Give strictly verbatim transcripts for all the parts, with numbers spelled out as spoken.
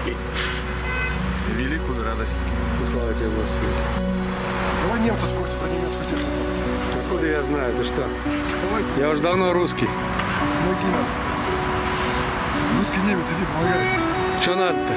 Великую радость. Слава тебе, Господи. Давай немца спросим про немецкую технику. Откуда я знаю? Ты что? Давай. Я уже давно русский. Помоги нам. Русский немец, иди, помогай. Что надо-то?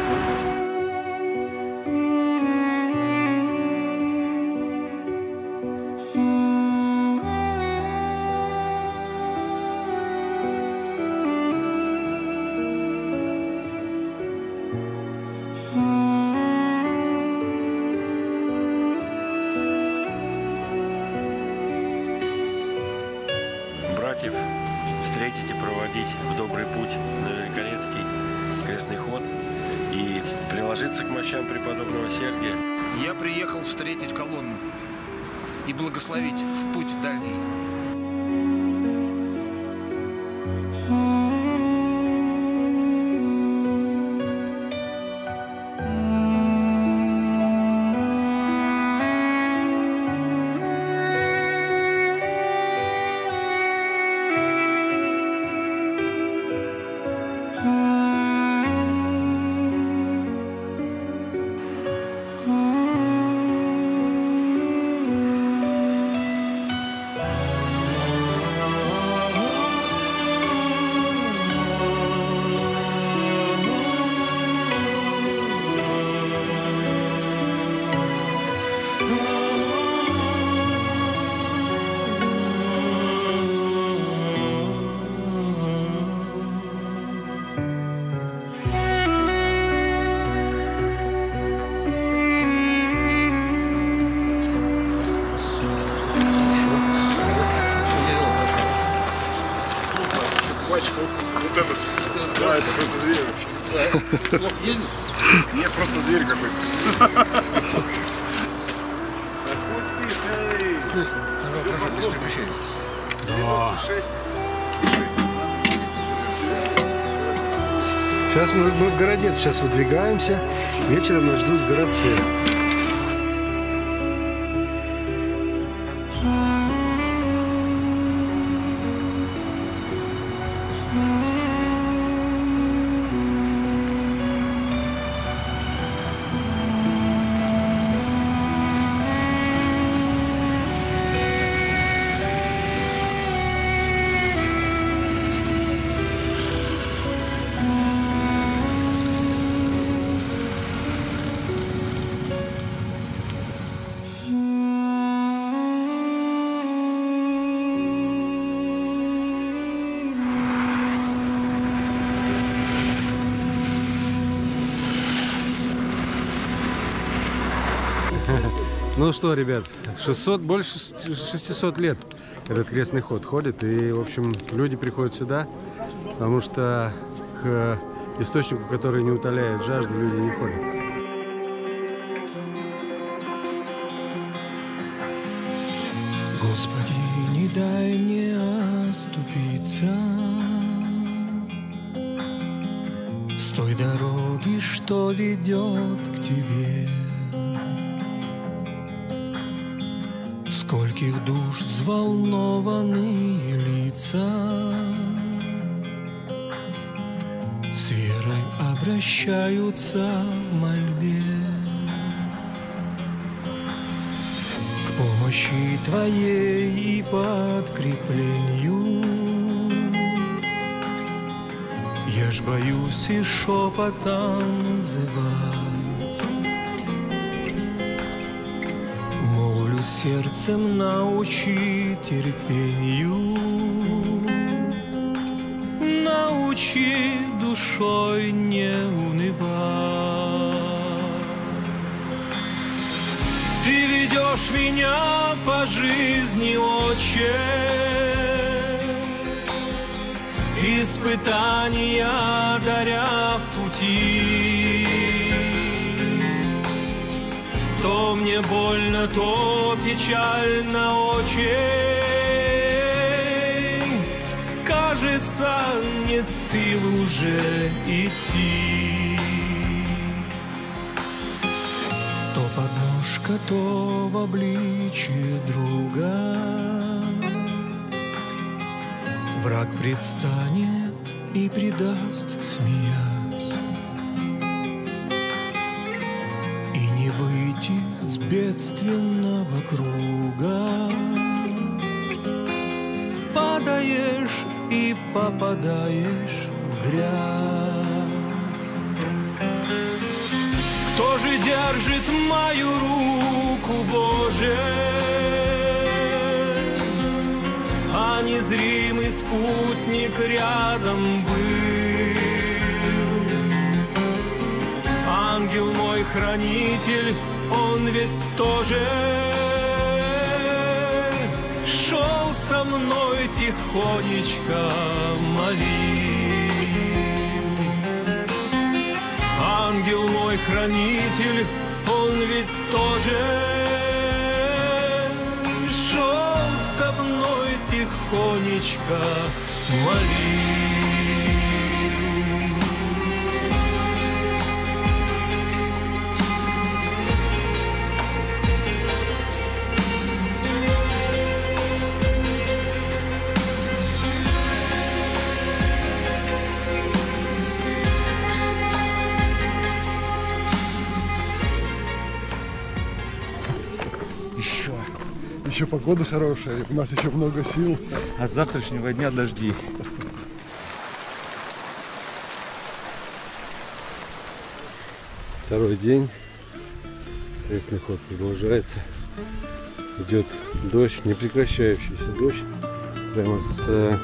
Братьев встретить и проводить в добрый путь на Великорецкий крестный ход и приложиться к мощам преподобного Сергия. Я приехал встретить колонну и благословить в путь дальний. Вот этот. Да, это просто зверь вообще. Плохо ездит? Нет, просто зверь какой-то. Сейчас мы, мы в Городец сейчас выдвигаемся. Вечером нас ждут в Городце. Ну что, ребят, шестьсот, больше шестисот лет этот крестный ход ходит. И, в общем, люди приходят сюда, потому что к источнику, который не утоляет жажду, люди не ходят. Господи, не дай мне оступиться с той дороги, что ведет к Тебе. Скольких душ взволнованные лица с верой обращаются в мольбе к помощи Твоей и подкреплению. Я ж боюсь и шепотом взывать, сердцем научи терпению, научи душой не унывать. Ты ведешь меня по жизни, Отче, испытания даря в пути. То мне больно, то печально очень. Кажется, нет сил уже идти. То подножка, то в обличье друга враг предстанет и предаст, смеясь. выйти с бедственного круга. Падаешь и попадаешь в грязь. Кто же держит мою руку, Боже? А незримый спутник рядом был. Ангел мой хранитель, он ведь тоже шел со мной тихонечко молил. Ангел мой хранитель, он ведь тоже шел со мной тихонечко молил. Еще. Еще погода хорошая, у нас еще много сил. А с завтрашнего дня дожди. Второй день. Крестный ход продолжается. Идет дождь, непрекращающийся дождь. Прямо с,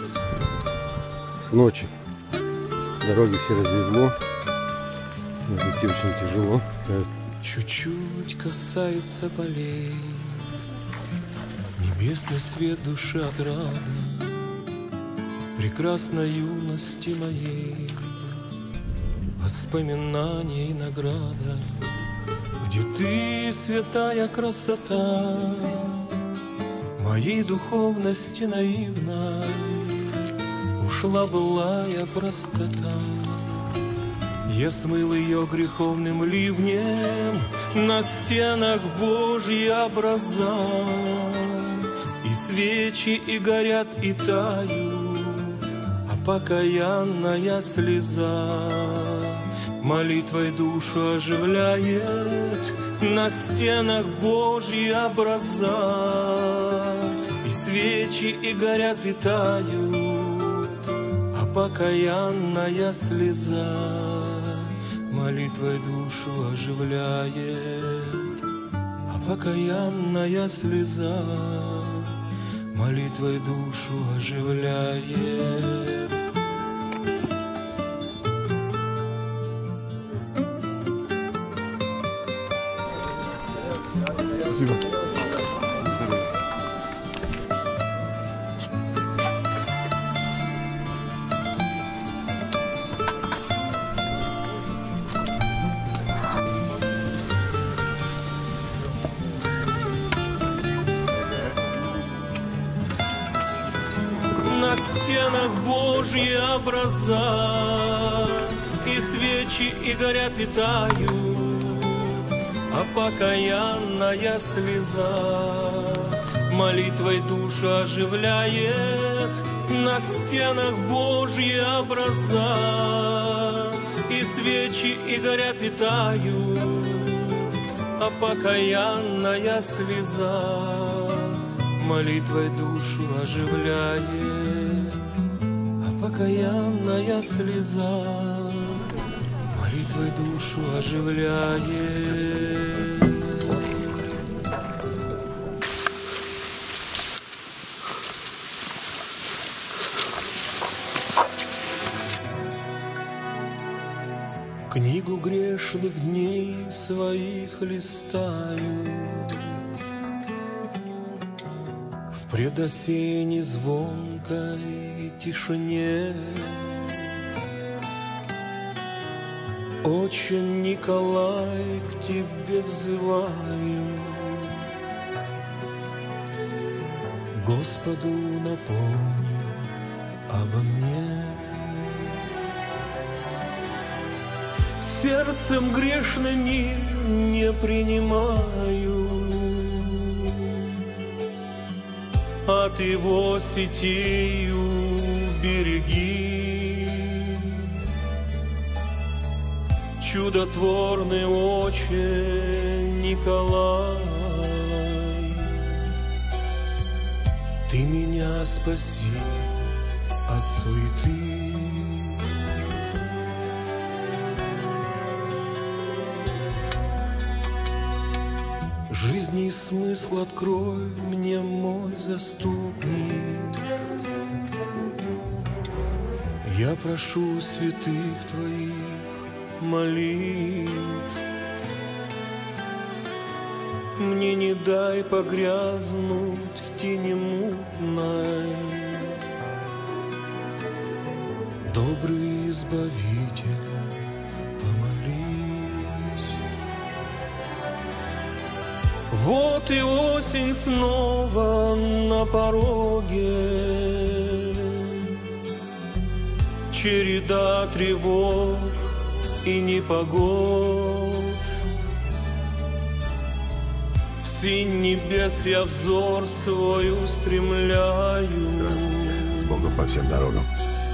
с ночи. Дороги все развезло. Идти очень тяжело. Чуть-чуть касается полей, небесный свет души отрада, прекрасной юности моей, воспоминания и награда, где ты, святая красота моей духовности наивной, ушла былая простота. Я смыл ее греховным ливнем, на стенах Божьи образа, и свечи и горят, и тают, а покаянная слеза молитвой душу оживляет. На стенах Божьи образа, и свечи и горят, и тают, а покаянная слеза молитвой душу оживляет, а покаянная слеза молитвой душу оживляет. Спасибо. На стенах Божьи образа, и свечи и горят, и тают, а покаянная слеза молитвой душу оживляет. На стенах Божьи образа, и свечи и горят, и тают, а покаянная слеза молитвой душу оживляет, а покаянная слеза молитвой душу оживляет. Книгу грешных дней своих листаю, в предосенней звонкой тишине. Отче Николай, к тебе взываю, Господу напомни обо мне. Сердцем грешным мир не принимаю, от его сетею береги. чудотворный Отче Николай, ты меня спаси от суеты. Жизни смысл открой мне, мой заступник. Я прошу святых твоих молитв. Мне не дай погрязнуть в тени мутной. Добрый избавитель, помолись. Вот и осень снова на пороге, череда тревог и непогод. В синь небес я взор свой устремляю, С Богом по всем дорогам.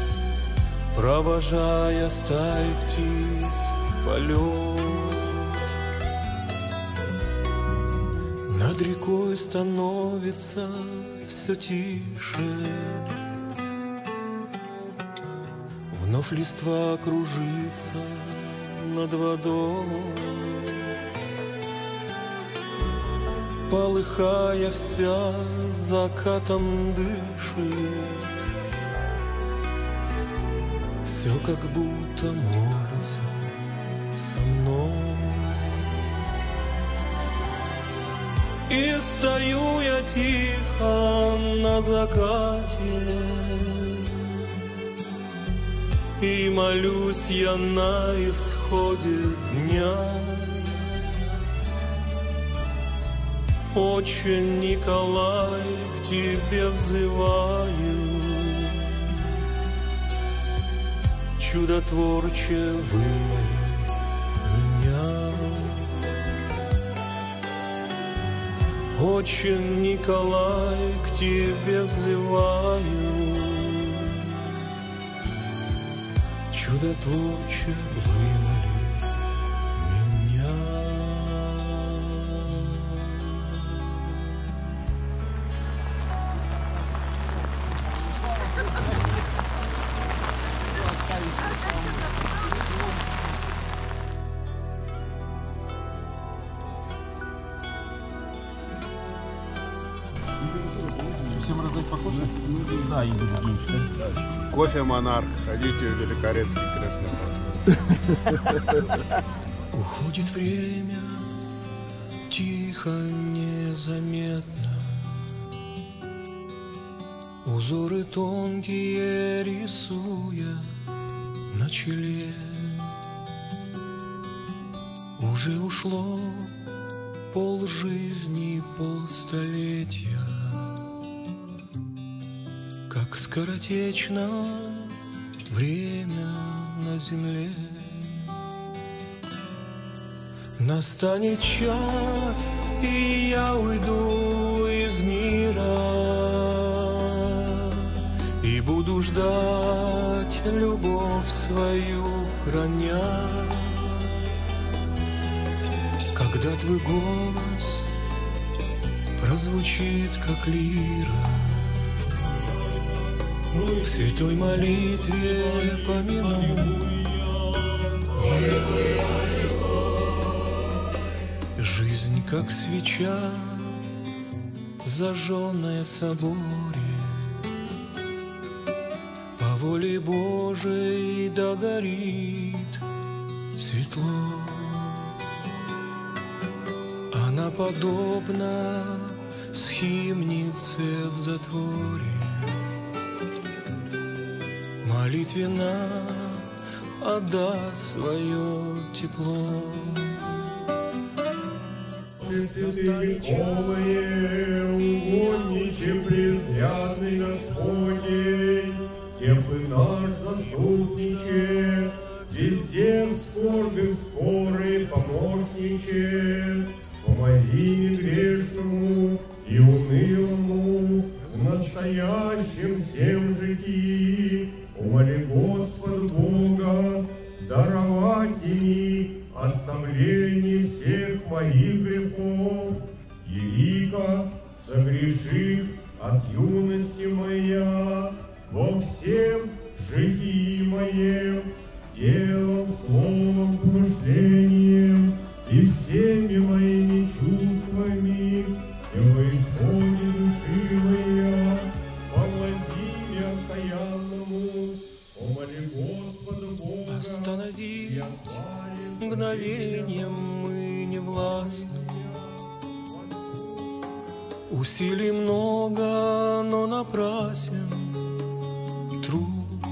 провожая стаи птиц в полет. Над рекой становится все тише, вновь листва кружится над водой. Полыхая вся, закатом дышит, все как будто молится со мной. И стою я тихо на закате, и молюсь я на исходе дня. Отче Николай, к тебе взываю, чудотворче вымоли меня. Отче Николай, к тебе взываю, чудотворче вымоли меня. Да, Игорь Евгеньевич, да? Кофе монарх, ходите в Великорецкий крестный ход. Уходит время тихо, незаметно, узоры тонкие рисуя на челе. Уже ушло полжизни, полстолетия, как скоротечно время на земле. Настанет час, и я уйду из мира, и буду ждать любовь свою храня. Когда твой голос прозвучит, как лира, в святой молитве помяну. Жизнь, как свеча, зажженная в соборе, по воле Божией догорит светло. Она подобна схимнице в затворе, молитвенно отдаст свое тепло. Святые, угодниче презвязный Господень, теплый наш заступниче, везде скорбим скорый помощниче, помоги негрешному и унылому в настоящем всем житии, умоли Господа Бога даровать ими телом, словом, помышлением и всеми моими чувствами, и во исходе души моя, по Владимиру окаянному, умоли Господа Бога. Останови мгновением мы не властны. Усилий много, но напрасен труд.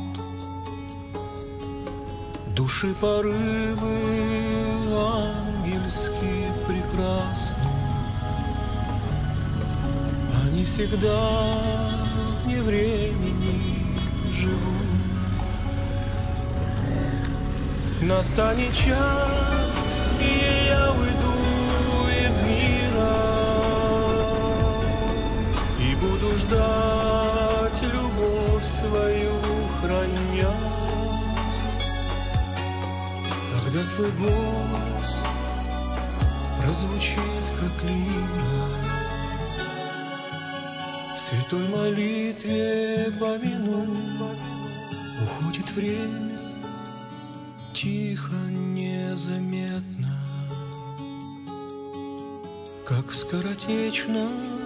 Души порывы ангельские прекрасны. Они всегда вне времени живут. Настанет час, и я уйду из мира и буду ждать любовь свою храня. Когда твой голос прозвучит, как лира, в святой молитве помяну, уходит время тихо, незаметно, как скоротечно